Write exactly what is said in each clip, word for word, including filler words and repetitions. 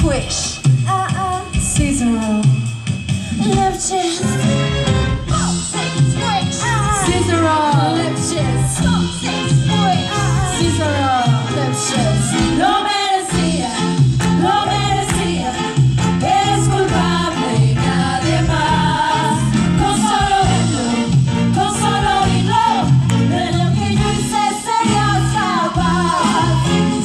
squish. Uh-uh. Cicero. Left chest. Squish. Cicero. Left chest. Squish. Cicero. Left chest. Lo merecía, lo merecía. Es culpable y nadie más. Con solo verlo, con solo oírlo, de lo que yo hice sería capaz.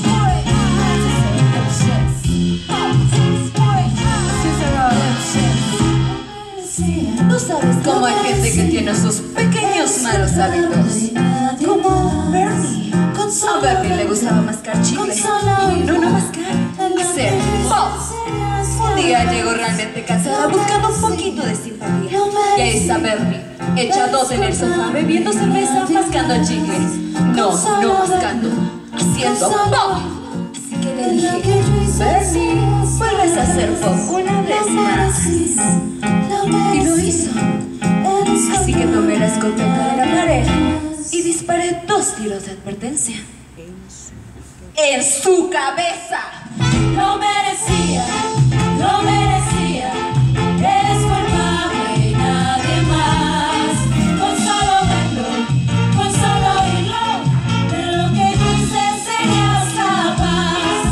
Tú sabes cómo hay gente que tiene sus pequeños malos hábitos, como Bernie. A Bernie le gustaba mascar chicle. No, no mascar, hacer pop. Un día llegó realmente cansada buscando un poquito de simpatía. Y ahí está Bernie, echado en el sofá, bebiendo cerveza, mascando chicle. No, no mascando, haciendo pop. Así que le dije, Bernie, vuelves a hacer pop una vez más. Y lo hizo. Así que tomé la escopeta de la pared y disparé dos tiros de advertencia en su cabeza. Lo merecía, lo merecía. Eres culpable y nadie más. Con solo verlo, con solo oírlo, de lo que yo hice serías capaz.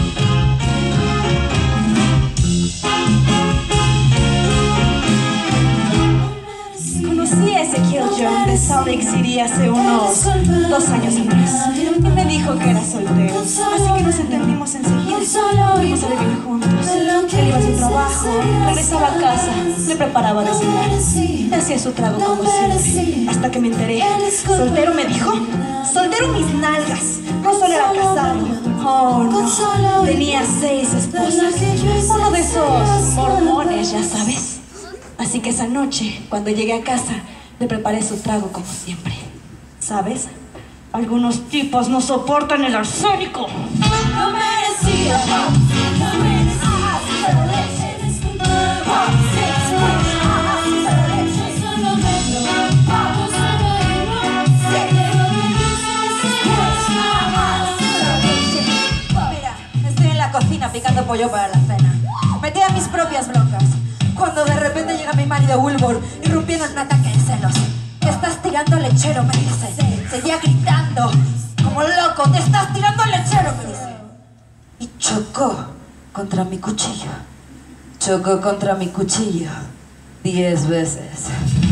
Conocí a Ezequiel Young de Salt Lake City hace unos dos años atrás y me dijo que era soltero, así que nos entendimos enseguida. Fuimos a vivir juntos. Él iba a su trabajo, regresaba a casa, le preparaba de cenar, hacía su trago como siempre, hasta que me enteré. ¿Soltero me dijo? Soltero mis nalgas, no solo era casado. Oh no, tenía seis esposas, uno de esos mormones, ya sabes. Así que esa noche, cuando llegué a casa, le preparé su trago como siempre. ¿Sabes? Algunos tipos no soportan el arsénico. No merecía, no merecía. Mira, estoy en la cocina picando pollo para la cena. Metí a mis propias broncas, cuando de repente llega mi marido Wilbur, irrumpiendo en un ataque de celos. Te estás tirando al lechero, me dice. Seguía gritando, como loco. Te estás tirando al lechero, me dice. Y chocó contra mi cuchillo. Chocó contra mi cuchillo diez veces.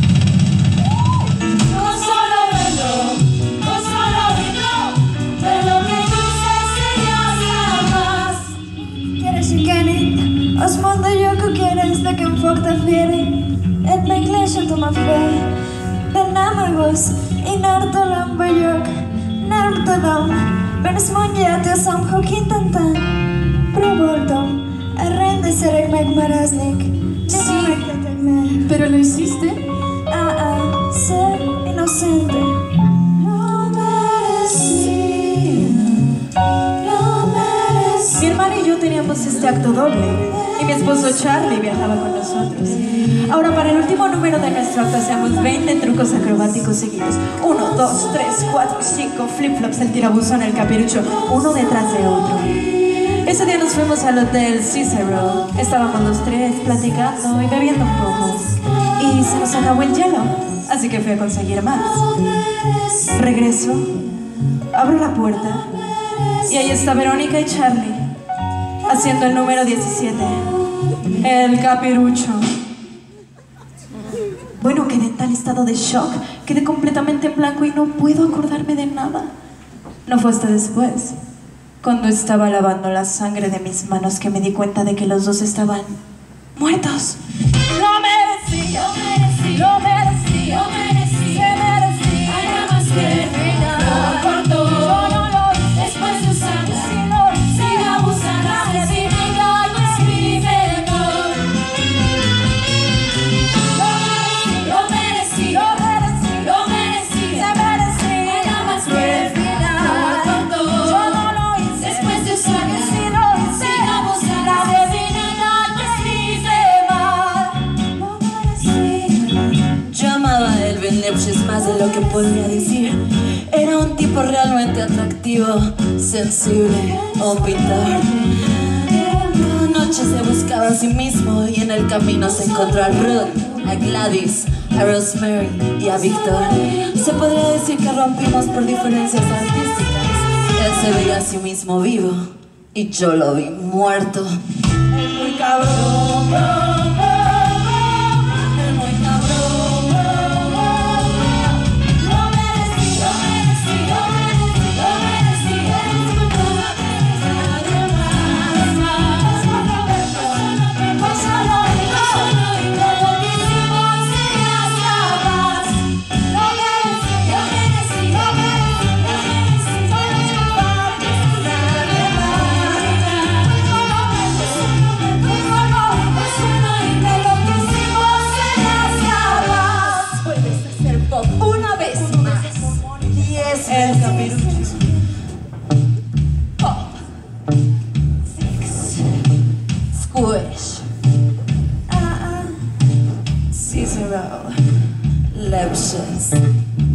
Con solo verlo, con solo verlo, de lo que yo sé sería capaz. Känner känner oss måndag jag kokerar stacken folk där fjärde. Ett mänglar kött om affär. Den namagos i nartolam bayok. Nartolam. Benesmonja te sam hokintantan. Probortom. Arrende serek magmaraznik. Sí, pero lo hiciste. Ah, ah, ser inocente. Lo merecía. Lo merecía. Mi hermana y yo teníamos este acto doble y mi esposo Charlie viajaba con nosotros. Ahora, para el último número de nuestro acto hacíamos veinte trucos acrobáticos seguidos. Uno, dos, tres, cuatro, cinco, flip-flops, el tirabuzón, el capirucho, uno detrás de otro. Ese día nos fuimos al hotel Cicero. Estábamos los tres platicando y bebiendo un poco y se nos acabó el hielo, así que fui a conseguir más. Regreso, abro la puerta y ahí está Verónica y Charlie haciendo el número diecisiete, el capirucho. Bueno, quedé en tal estado de shock, quedé completamente en blanco y no puedo acordarme de nada. No fue hasta después, cuando estaba lavando la sangre de mis manos, que me di cuenta de que los dos estaban muertos. Lo merecía, lo merecía, lo merecía, lo merecía, merecía. Nada más que reina, cuando yo no lo hice, después de usarla, si lo hice, sin abusarla, si me engañas, vive mal. Lo merecía, lo merecía, lo merecía, lo merecía. Nada más que reina, cuando yo no lo hice, después de usarla, si lo hice, sin abusarla, si me engañas, vive mal. Lo merecía. Yo amaba a Elvin Lipschitz más de lo que podría decir. Era un tipo realmente atractivo, sensible, un pintor. noche se buscaba a sí mismo y en el camino se encontró a Ruth, a Gladys, a Rosemary y a Víctor. Se podría decir que rompimos por diferencias artísticas. Él se veía a sí mismo vivo y yo lo vi muerto. Es muy cabrón. El Capirucho. Pop. Six. Squish. Uh-uh. Cicero. Lepsius.